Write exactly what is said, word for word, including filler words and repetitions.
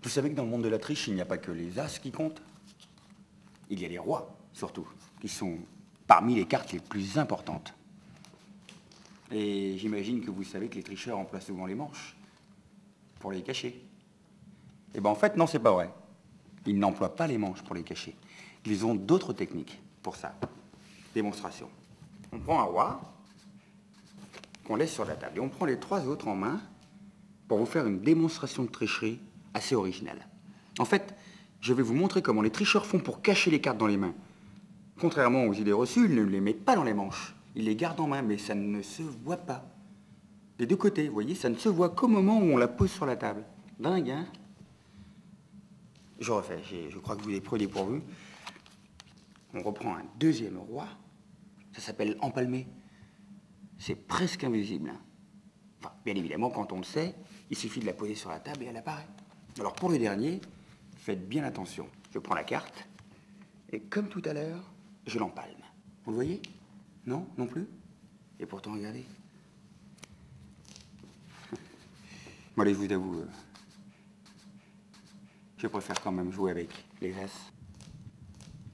Vous savez que dans le monde de la triche, il n'y a pas que les as qui comptent. Il y a les rois, surtout, qui sont parmi les cartes les plus importantes. Et j'imagine que vous savez que les tricheurs emploient souvent les manches pour les cacher. Eh bien, en fait, non, c'est pas vrai. Ils n'emploient pas les manches pour les cacher. Ils ont d'autres techniques pour ça. Démonstration. On prend un roi qu'on laisse sur la table et on prend les trois autres en main pour vous faire une démonstration de tricherie assez originale. En fait, je vais vous montrer comment les tricheurs font pour cacher les cartes dans les mains. Contrairement aux idées reçues, ils ne les mettent pas dans les manches. Ils les gardent en main, mais ça ne se voit pas. Des deux côtés, vous voyez, ça ne se voit qu'au moment où on la pose sur la table. Dingue, hein? Je refais, je crois que vous êtes pris dépourvu. On reprend un deuxième roi. Ça s'appelle empalmer. C'est presque invisible. Hein. Enfin, bien évidemment, quand on le sait, il suffit de la poser sur la table et elle apparaît. Alors pour le dernier, faites bien attention. Je prends la carte et comme tout à l'heure, je l'empalme. Vous le voyez? Non? Non plus? Et pourtant, regardez. Bon, allez, je vous avoue, euh, je préfère quand même jouer avec les as.